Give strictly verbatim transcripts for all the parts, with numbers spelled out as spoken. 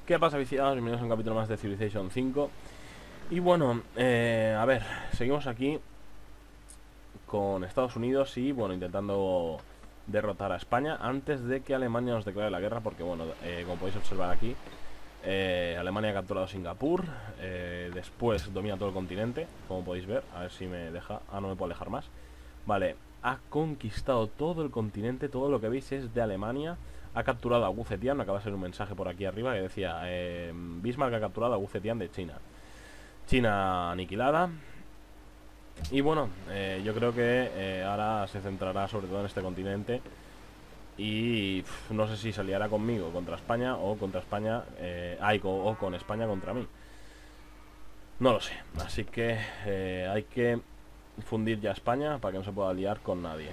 ¿Qué pasa, viciados? Bienvenidos a un capítulo más de Civilization cinco. Y bueno, eh, a ver, seguimos aquí con Estados Unidos y bueno, intentando derrotar a España antes de que Alemania nos declare la guerra. Porque bueno, eh, como podéis observar aquí, eh, Alemania ha capturado Singapur, eh, después domina todo el continente, como podéis ver. A ver si me deja, ah, no me puedo alejar más. Vale, ha conquistado todo el continente, todo lo que veis es de Alemania. Ha capturado a Wu Zetian, me acaba de salir un mensaje por aquí arriba que decía eh, Bismarck ha capturado a Wu Zetian de China. China aniquilada. Y bueno, eh, yo creo que eh, ahora se centrará sobre todo en este continente. Y pff, no sé si se aliará conmigo contra España o contra España, eh, ay, o, o con España contra mí. No lo sé, así que eh, hay que fundir ya España para que no se pueda liar con nadie.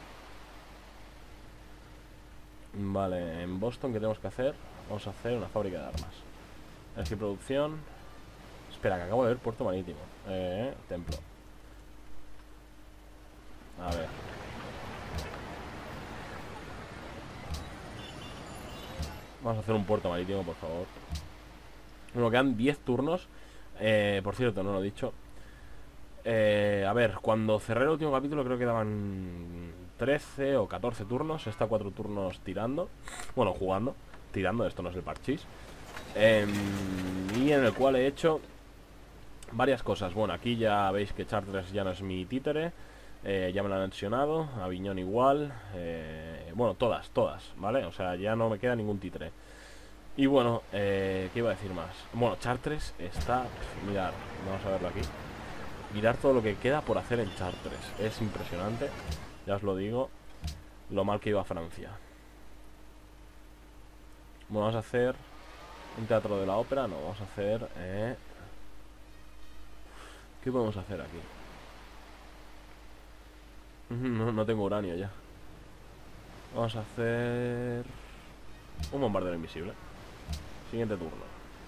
Vale, en Boston, ¿qué tenemos que hacer? Vamos a hacer una fábrica de armas. Energía y producción. Espera, que acabo de ver puerto marítimo. Eh, templo. A ver. Vamos a hacer un puerto marítimo, por favor. Bueno, quedan diez turnos. Eh, por cierto, no lo he dicho. Eh, a ver, cuando cerré el último capítulo creo que daban trece o catorce turnos. Está cuatro turnos tirando. Bueno, jugando. Tirando, esto no es el parchís. Eh, y en el cual he hecho varias cosas. Bueno, aquí ya veis que Chartres ya no es mi títere. Eh, ya me lo han anexionado. Aviñón igual. Eh, bueno, todas, todas, ¿vale? O sea, ya no me queda ningún títere. Y bueno, eh, ¿qué iba a decir más? Bueno, Chartres está... Mirad, vamos a verlo aquí. Mirad todo lo que queda por hacer en Chartres. Es impresionante. Ya os lo digo. Lo mal que iba Francia. Bueno, vamos a hacer un teatro de la ópera. No, vamos a hacer... Eh... ¿Qué podemos hacer aquí? No, no tengo uranio ya. Vamos a hacer... un bombardero invisible. Siguiente turno.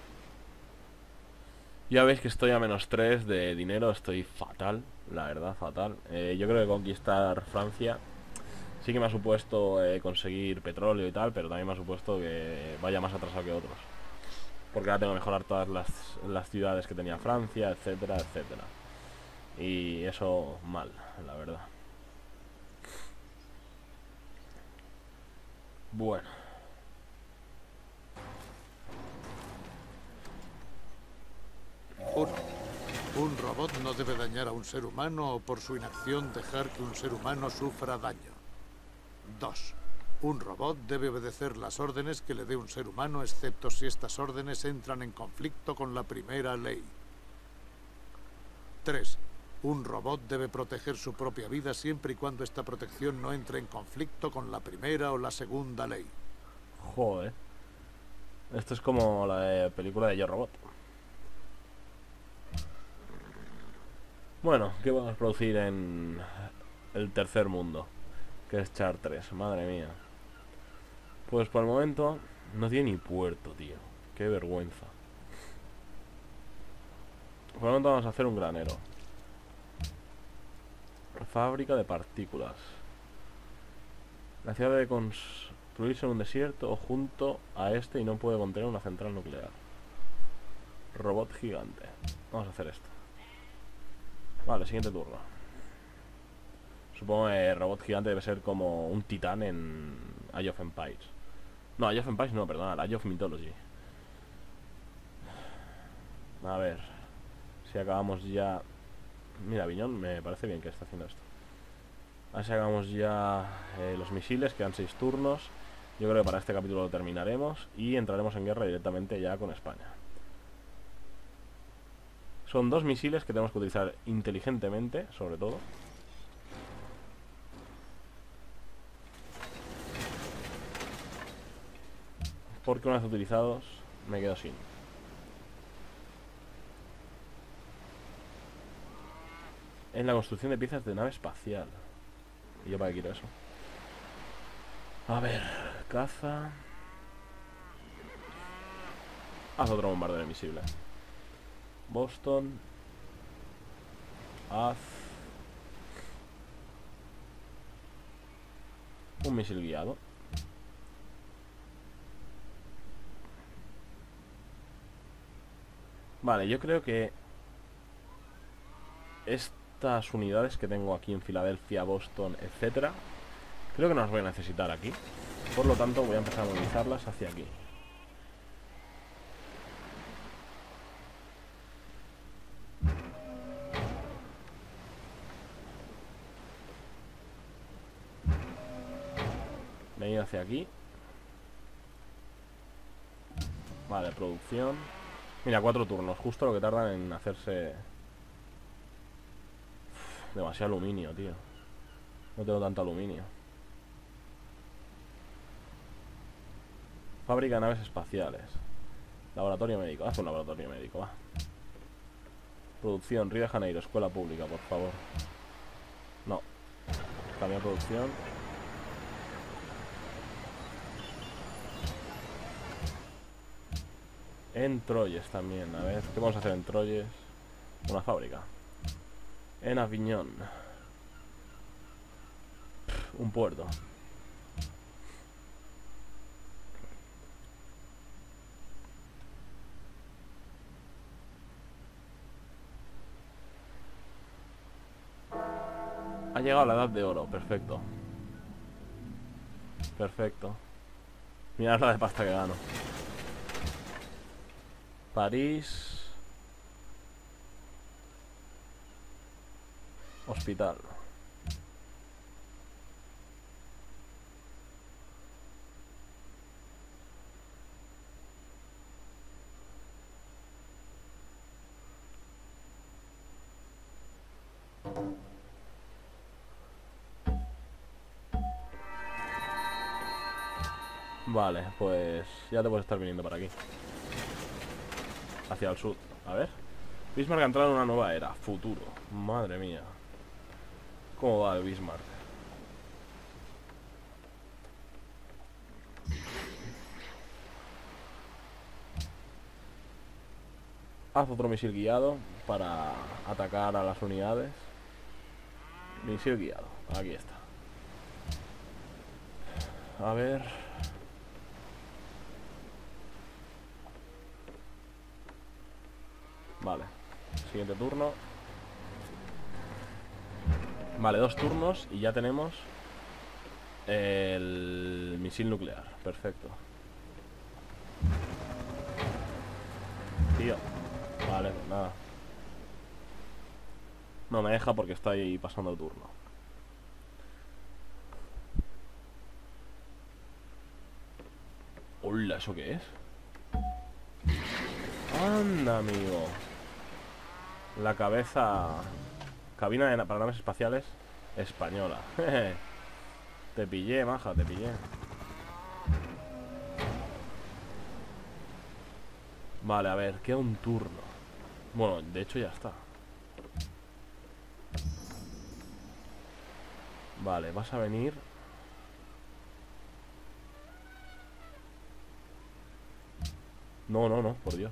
Ya veis que estoy a menos tres de dinero. Estoy fatal, la verdad, fatal. eh, Yo creo que conquistar Francia sí que me ha supuesto eh, conseguir petróleo y tal, pero también me ha supuesto que vaya más atrasado que otros. Porque ahora tengo que mejorar todas las, las ciudades que tenía Francia, etcétera, etcétera. Y eso mal, la verdad. Bueno. Uno. Un robot no debe dañar a un ser humano o por su inacción dejar que un ser humano sufra daño. Dos. Un robot debe obedecer las órdenes que le dé un ser humano, excepto si estas órdenes entran en conflicto con la primera ley. Tres. Un robot debe proteger su propia vida siempre y cuando esta protección no entre en conflicto con la primera o la segunda ley. Joder. Esto es como la de película de Yo Robot. Bueno, ¿qué vamos a producir en el tercer mundo? Que es Chartres, madre mía. Pues por el momento no tiene ni puerto, tío. Qué vergüenza. Por el momento vamos a hacer un granero. Fábrica de partículas. La ciudad debe construirse en un desierto o junto a este y no puede contener una central nuclear. Robot gigante. Vamos a hacer esto. Vale, siguiente turno. Supongo que el robot gigante debe ser como un titán en Age of Empires. No, Age of Empires no, perdona, Age of Mythology. A ver si acabamos ya. Mira, Viñón, me parece bien que está haciendo esto. A ver si acabamos ya eh, los misiles, quedan seis turnos. Yo creo que para este capítulo lo terminaremos y entraremos en guerra directamente ya con España. Son dos misiles que tenemos que utilizar inteligentemente, sobre todo. Porque una vez utilizados me quedo sin. En la construcción de piezas de nave espacial. ¿Y yo para qué quiero eso? A ver, caza. Haz otro bombardero invisible. Boston. Haz un misil guiado. Vale, yo creo que estas unidades que tengo aquí en Filadelfia, Boston, etcétera, creo que no las voy a necesitar aquí. Por lo tanto, voy a empezar a movilizarlas hacia aquí. Venid hacia aquí. Vale, producción. Mira, cuatro turnos, justo lo que tardan en hacerse. Uf, demasiado aluminio, tío. No tengo tanto aluminio. Fábrica de naves espaciales. Laboratorio médico. Haz un laboratorio médico, va. Producción, Río de Janeiro, escuela pública, por favor. No. Cambia producción. En Troyes también. A ver, ¿qué vamos a hacer en Troyes? Una fábrica. En Aviñón. Un puerto. Ha llegado la edad de oro, perfecto. Perfecto. Mirad la de pasta que gano. París. Hospital. Vale, pues ya te puedes estar viniendo para aquí. Hacia el sur. A ver. Bismarck ha entrado en una nueva era. Futuro. Madre mía. ¿Cómo va el Bismarck? Haz otro misil guiado para atacar a las unidades. Misil guiado. Aquí está. A ver. Vale. Siguiente turno. Vale, dos turnos y ya tenemos el misil nuclear. Perfecto. Tío. Vale, pues nada. No me deja porque estoy pasando el turno. Hola, ¿eso qué es? Anda, amigo. La cabeza. Cabina de na para naves espaciales española. Te pillé, maja, te pillé. Vale, a ver, queda un turno. Bueno, de hecho ya está. Vale, vas a venir. No, no, no, por Dios.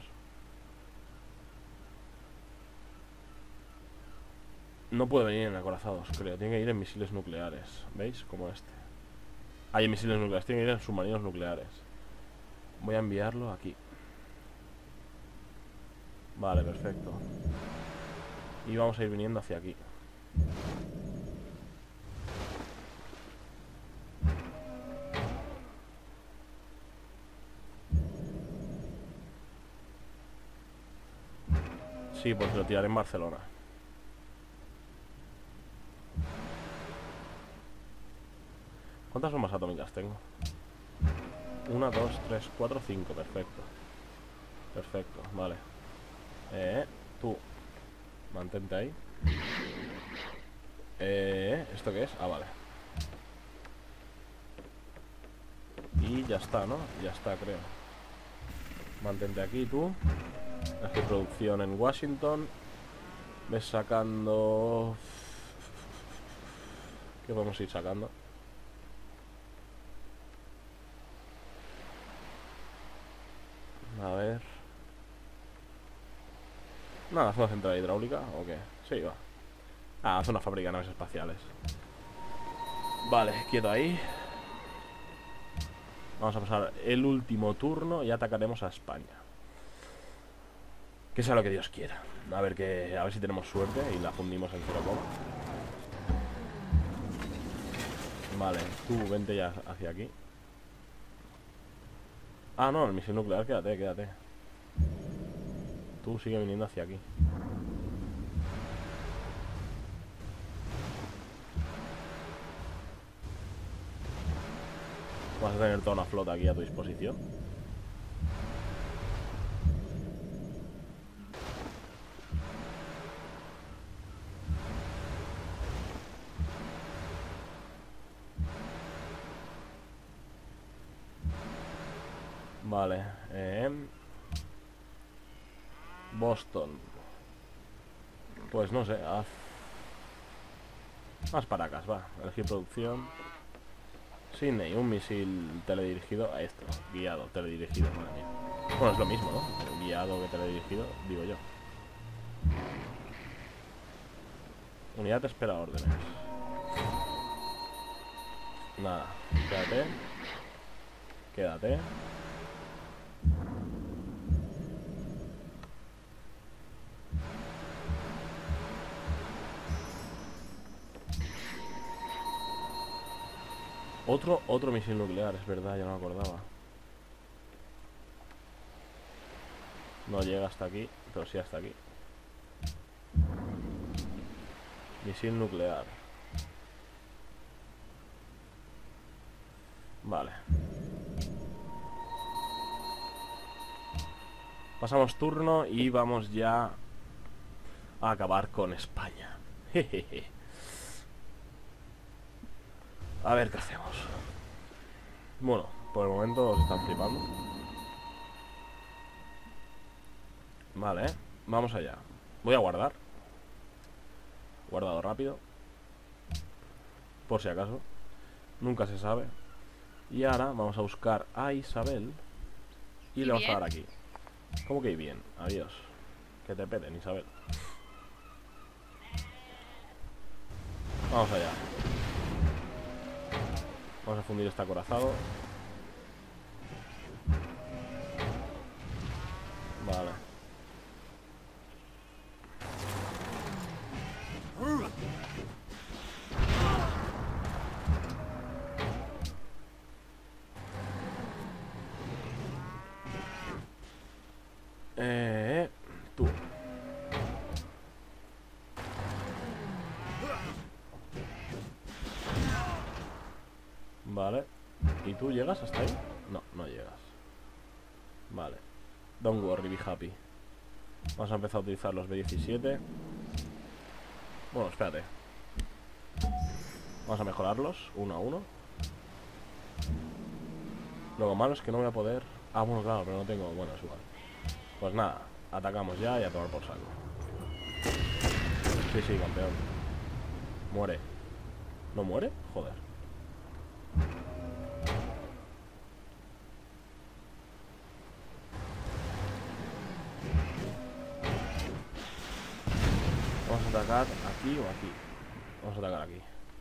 No puede venir en acorazados, creo. Tiene que ir en misiles nucleares. ¿Veis? Como este. Hay misiles nucleares. Tiene que ir en submarinos nucleares. Voy a enviarlo aquí. Vale, perfecto. Y vamos a ir viniendo hacia aquí. Sí, porque lo tiraré en Barcelona. ¿Cuántas bombas atómicas tengo? Una, dos, tres, cuatro, cinco. Perfecto. Perfecto, vale. Eh, tú mantente ahí. Eh, ¿esto qué es? Ah, vale. Y ya está, ¿no? Ya está, creo. Mantente aquí tú. Hace producción en Washington. Ves sacando... ¿Qué podemos ir sacando? A ver... Nada, ¿hace una central hidráulica o qué? Sí, va. Ah, hace una fábrica de naves espaciales. Vale, quieto ahí. Vamos a pasar el último turno y atacaremos a España. Que sea lo que Dios quiera. A ver que a ver si tenemos suerte y la fundimos en cero coma. Vale, tú vente ya hacia aquí. Ah, no, el misil nuclear, quédate, quédate. Tú sigue viniendo hacia aquí. Vas a tener toda una flota aquí a tu disposición. Vale, eh, Boston. Pues no sé, haz Haz Paracas, va. Elegir producción. Sydney, un misil teledirigido a esto. Guiado, teledirigido, madre mía. Bueno, es lo mismo, ¿no? Guiado que teledirigido, digo yo. Unidad espera órdenes. Nada, quédate. Quédate. Otro, otro misil nuclear, es verdad, ya no me acordaba. No llega hasta aquí, pero sí hasta aquí. Misil nuclear. Vale. Pasamos turno y vamos ya a acabar con España. Jejeje. A ver qué hacemos. Bueno, por el momento os están flipando. Vale, ¿eh? Vamos allá. Voy a guardar. Guardado rápido. Por si acaso. Nunca se sabe. Y ahora vamos a buscar a Isabel. Y, ¿Y le vamos bien? a dar aquí. ¿Cómo que bien? Adiós. Que te peten, Isabel. Vamos allá. Vamos a fundir este acorazado. Vale. Eh, tú. Vale. ¿Y tú llegas hasta ahí? No, no llegas. Vale. Don't worry, be happy. Vamos a empezar a utilizar los B diecisiete. Bueno, espérate. Vamos a mejorarlos uno a uno. Lo malo es que no voy a poder... Ah, bueno, claro, pero no tengo... Bueno, es igual. Pues nada, atacamos ya y a tomar por saco. Sí, sí, campeón. Muere. ¿No muere? Joder. Vamos a atacar aquí o aquí. Vamos a atacar aquí.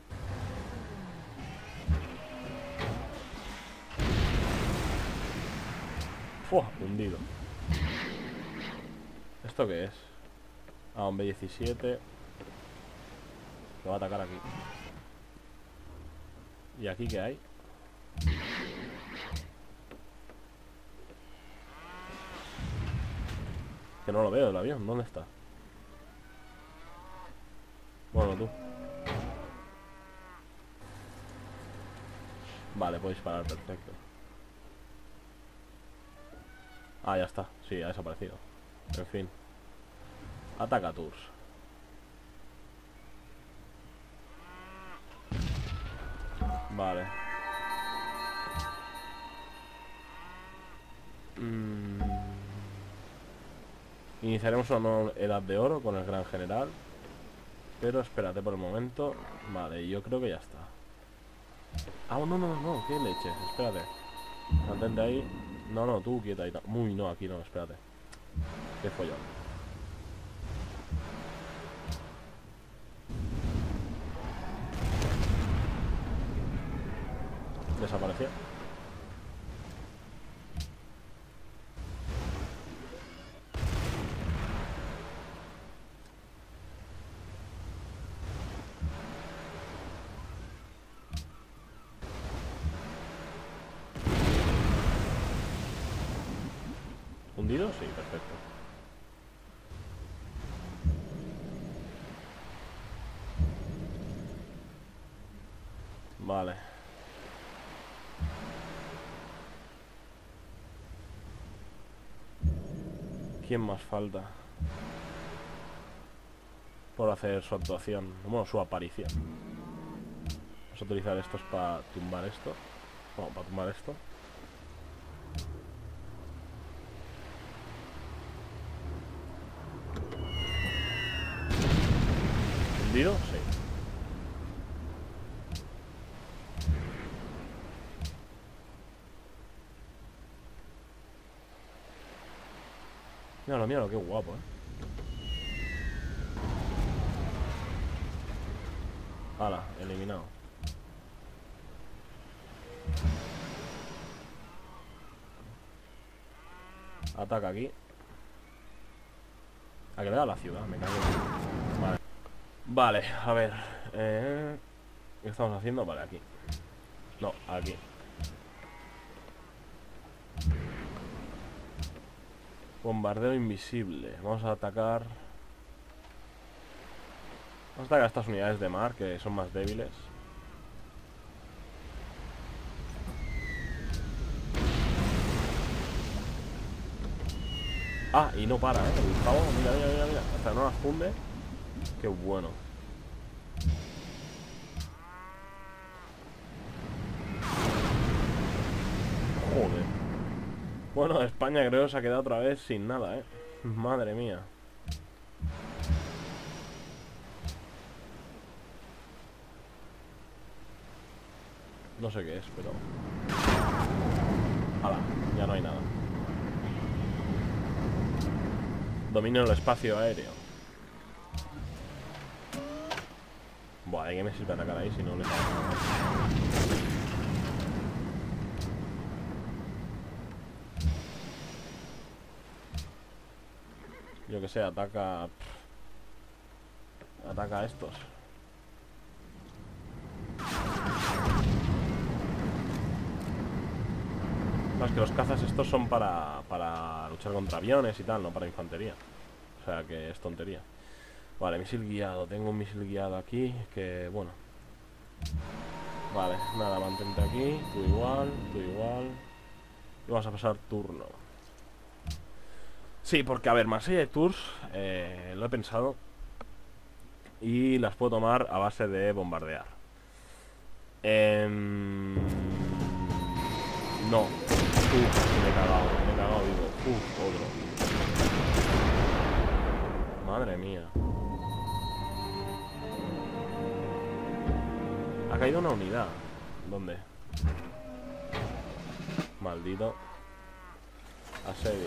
¡Fua! Hundido. ¿Esto qué es? Ah, un B diecisiete. Lo va a atacar aquí. ¿Y aquí qué hay? Que no lo veo el avión. ¿Dónde está? Bueno, tú. Vale, puedo disparar, perfecto. Ah, ya está. Sí, ha desaparecido. En fin. Ataca Tours. Vale. Mm. Iniciaremos una nueva edad de oro con el gran general. Pero espérate por el momento. Vale, yo creo que ya está. Ah, no, no, no, no, qué leches. Espérate. Mantente ahí. No, no, tú quieta ahí. Uy, no, aquí no, espérate. Qué follón. Desapareció. ¿Hundido? Sí, perfecto. Vale. ¿Quién más falta por hacer su actuación? Bueno, su aparición. Vamos a utilizar estos para tumbar esto. Bueno, para tumbar esto. ¿Hundido? Sí. Míralo, míralo, qué guapo, eh. Hala, eliminado. Ataca aquí. A que le da la ciudad, me cago. Vale. Vale, a ver. Eh, ¿Qué estamos haciendo? Vale, aquí. No, aquí. Bombardeo invisible. Vamos a atacar. Vamos a atacar a estas unidades de mar que son más débiles. Ah, y no para, eh. El pavo, mira, mira, mira, mira. Hasta no las funde. Qué bueno. Joder. Bueno, España creo que se ha quedado otra vez sin nada, eh. Madre mía. No sé qué es, pero... ¡Hala! Ya no hay nada. Dominio del espacio aéreo. Buah, ¿de qué me sirve atacar ahí si no le sale nada? Yo que sé, ataca... Ataca a estos. No, es que los cazas estos son para, para luchar contra aviones y tal, no para infantería. O sea que es tontería. Vale, misil guiado. Tengo un misil guiado aquí que, bueno. Vale, nada, mantente aquí. Tú igual, tú igual. Y vamos a pasar turno. Sí, porque, a ver, Marsella y Tours eh, lo he pensado. Y las puedo tomar a base de bombardear. Eh, no. Uf, me he cagado, me he cagado vivo. Uf, otro. Madre mía. Ha caído una unidad. ¿Dónde? Maldito. Asedio.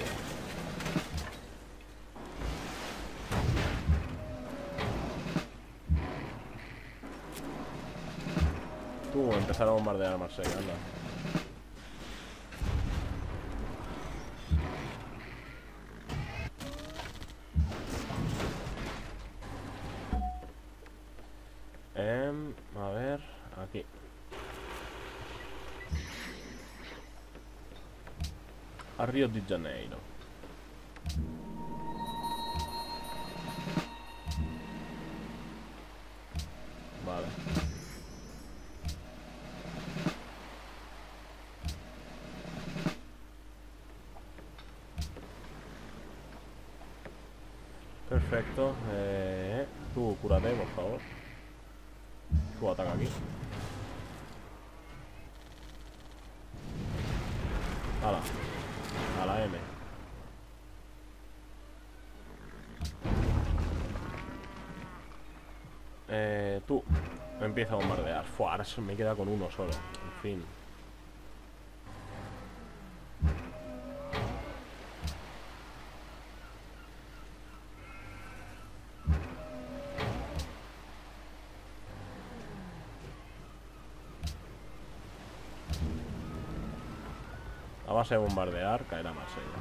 Tú, empezar a bombardear a Marsella, anda. Eh, a ver, aquí. A Río de Janeiro. Vale. Perfecto. Eh, tú, cúrate, por favor. Tú ataca aquí. Hala. A la M. Eh, tú. Empieza a bombardear. Fua, ahora se me queda con uno solo. En fin. A base de bombardear, caerá Marsella.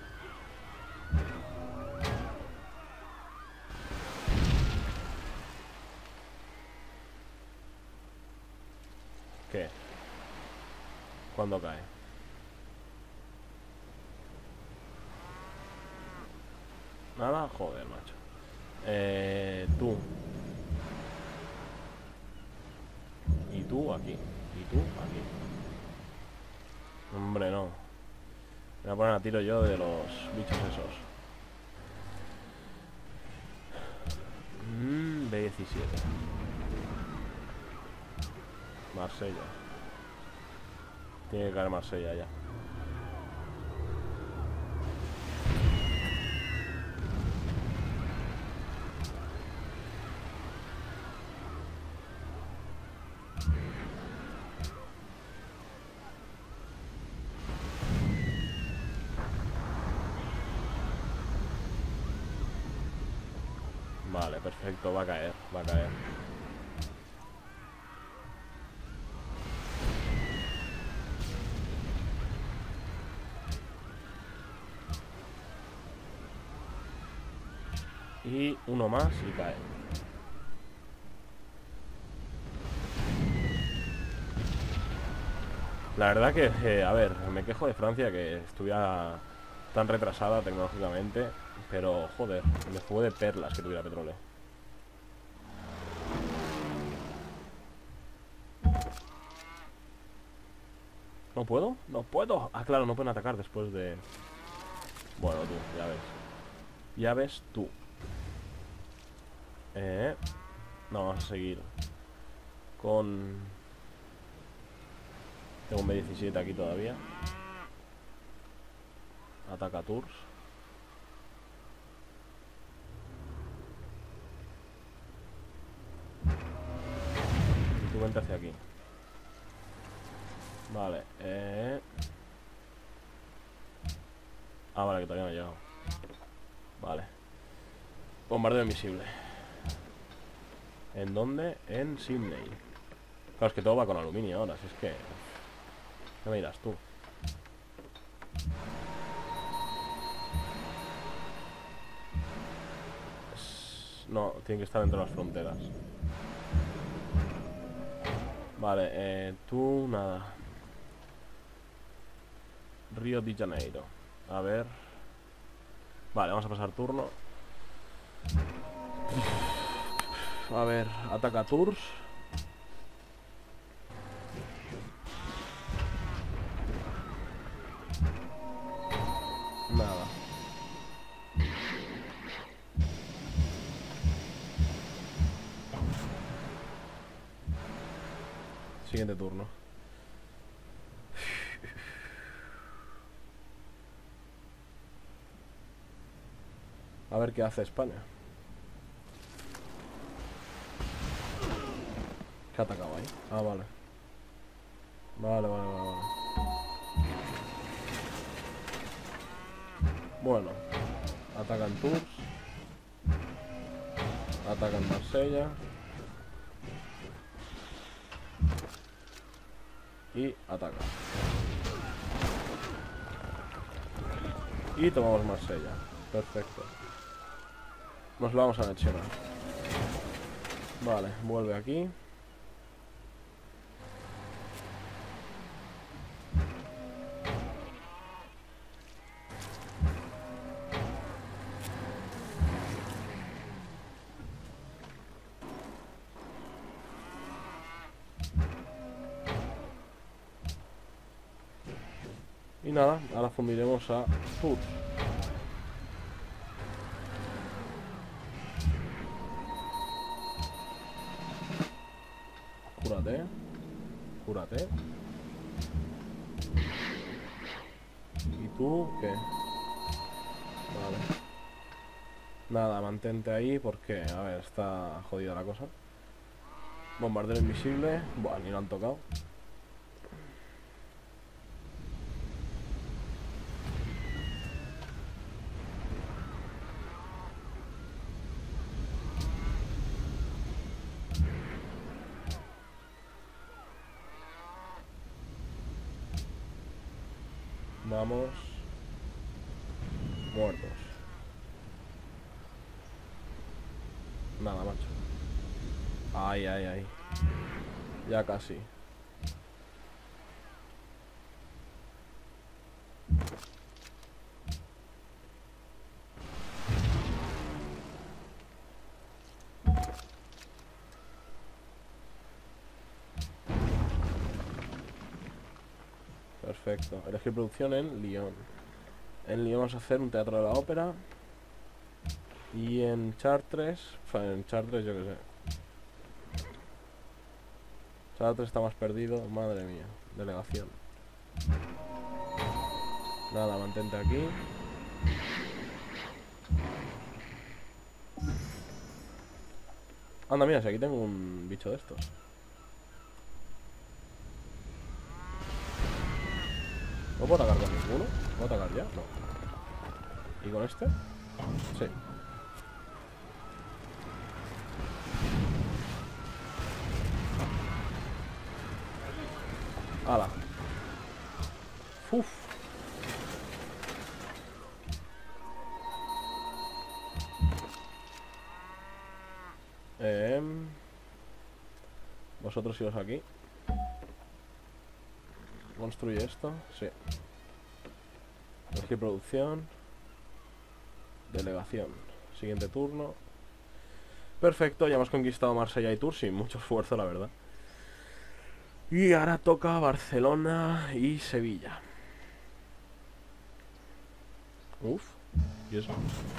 ¿Qué? ¿Cuándo cae? Nada, joder, macho. Eh, tú. Y tú aquí. Y tú aquí. Hombre, no. Me voy a poner a tiro yo de los bichos esos. Mm, B diecisiete. Marsella. Tiene que caer Marsella ya. Vale, perfecto, va a caer, va a caer. Y uno más y cae. La verdad que, eh, a ver, me quejo de Francia que estuviera tan retrasada tecnológicamente, pero joder, me juego de perlas que tuviera petróleo. ¿No puedo? ¿No puedo? Ah, claro, no pueden atacar después de... Bueno, tú, ya ves. Ya ves tú. Eh... No, vamos a seguir con... Tengo un B diecisiete aquí todavía. Ataca Tours. Y tú vente hacia aquí. Vale, eh... Ah, vale, que todavía no he llegado. Vale. Bombardeo invisible. ¿En dónde? En Sydney. Claro, es que todo va con aluminio ahora, si es que... ¿Qué me dirás tú? Es... No, tiene que estar dentro de las fronteras. Vale, eh, tú nada. Río de Janeiro. A ver. Vale, vamos a pasar turno. A ver, ataca Tours. Nada. Siguiente turno. A ver qué hace España. ¿Qué ha atacado ahí? Ah, vale. Vale, vale, vale, vale. Bueno. Atacan Tours. Atacan Marsella. Y ataca. Y tomamos Marsella. Perfecto. Nos lo vamos a anexionar. Vale, vuelve aquí. Y nada, ahora fundiremos a Tours. Cúrate. Cúrate. ¿Y tú qué? Vale. Nada, mantente ahí porque, a ver, está jodida la cosa. Bombardero invisible. Buah, ni lo han tocado. Vamos. Muertos. Nada, macho. Ay, ay, ay. Ya casi. perfecto. Elegir producción en Lyon. En Lyon vamos a hacer un teatro de la ópera. Y en Chartres, en Chartres yo que sé. Chartres está más perdido, madre mía. Delegación. Nada, mantente aquí. Anda, mira, si aquí tengo un bicho de estos. ¿No puedo atacar con ninguno? ¿Puedo atacar ya? No. ¿Y con este? Sí. ¡Hala! ¡Uf! Eh, vosotros iros aquí. Construye esto, sí. Elegir producción. Delegación. Siguiente turno. Perfecto, ya hemos conquistado Marsella y Tours sin mucho esfuerzo, la verdad. Y ahora toca Barcelona y Sevilla. Uf, ¿y eso?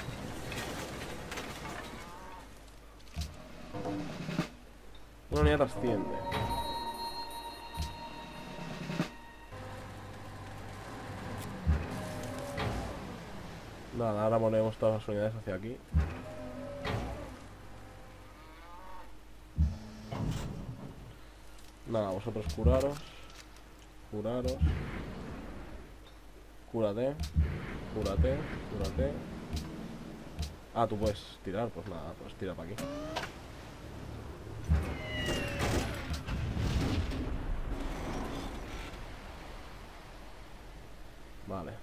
Una unidad asciende. Nada, ahora ponemos todas las unidades hacia aquí. Nada, vosotros curaros. Curaros. Cúrate. Cúrate. Cúrate. Ah, tú puedes tirar, pues nada, pues tira para aquí. Vale.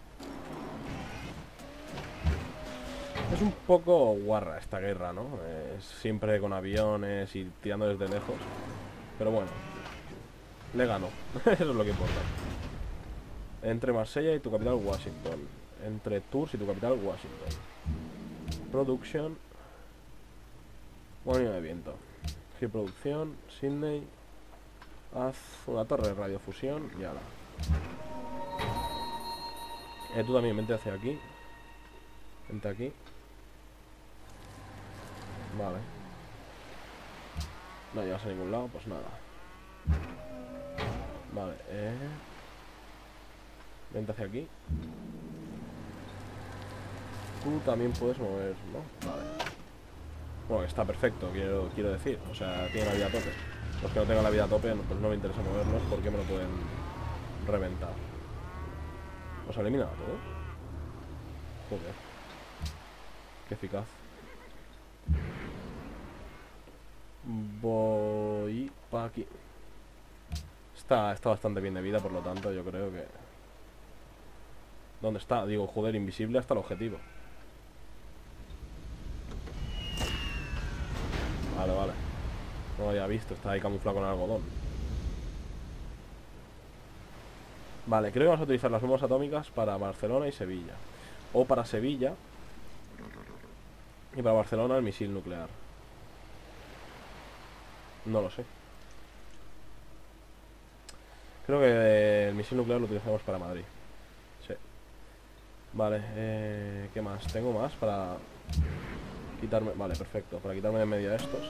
Es un poco guarra esta guerra, ¿no? Es siempre con aviones y tirando desde lejos. Pero bueno, le gano. Eso es lo que importa. Entre Marsella y tu capital Washington. Entre Tours y tu capital Washington. Production. Molino de viento. G producción. Sydney. Haz una torre de radiofusión y ala. Eh, tú también vente hacia aquí. Vente aquí. Vale. No llegas a ningún lado, pues nada. Vale, eh... vente hacia aquí. Tú también puedes mover, ¿no? Vale. Bueno, está perfecto, quiero, quiero decir. O sea, tiene la vida a tope. Los que no tengan la vida a tope, pues no me interesa moverlos porque me lo pueden reventar. ¿Los ha eliminado a todos? Joder. Qué eficaz. Voy para aquí. Está, está bastante bien de vida, por lo tanto yo creo que... ¿Dónde está? Digo, joder, invisible hasta el objetivo. Vale, vale. No lo había visto, está ahí camuflado con algodón. Vale, creo que vamos a utilizar las bombas atómicas para Barcelona y Sevilla. O para Sevilla. Y para Barcelona el misil nuclear. No lo sé. Creo que el misil nuclear lo utilizamos para Madrid. Sí. Vale, eh, ¿qué más? Tengo más para quitarme... Vale, perfecto. Para quitarme de en medio a estos.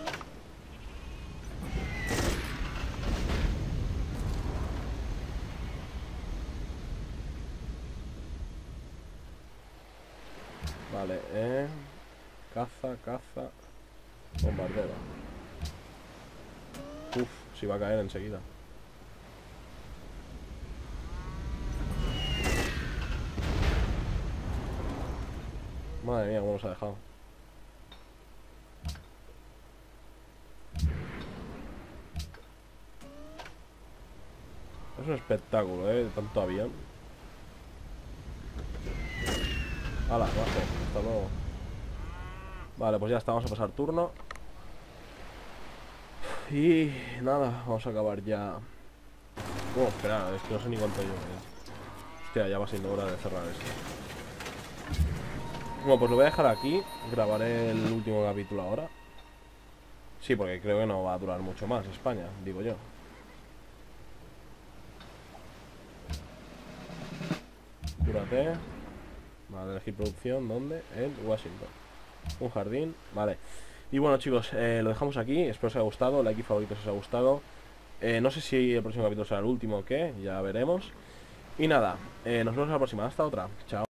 Vale, eh... caza, caza... bombardero. Uf, si va a caer enseguida. Madre mía, cómo nos ha dejado. Es un espectáculo, eh, tanto avión. Hala, bajo, hasta luego. Vale, pues ya está, vamos a pasar turno. Y nada, vamos a acabar ya. Oh, espera, es que no sé ni cuánto llevo ya. Hostia, ya va siendo hora de cerrar esto. Bueno, pues lo voy a dejar aquí. Grabaré el último capítulo ahora. Sí, porque creo que no va a durar mucho más España, digo yo. Cúrate. Vale, elegir producción. ¿Dónde? En Washington. Un jardín. Vale. Y bueno, chicos, eh, lo dejamos aquí. Espero os haya gustado. Like y favorito si os ha gustado. Eh, no sé si el próximo capítulo será el último o qué. Ya veremos. Y nada, eh, nos vemos en la próxima. Hasta otra. Chao.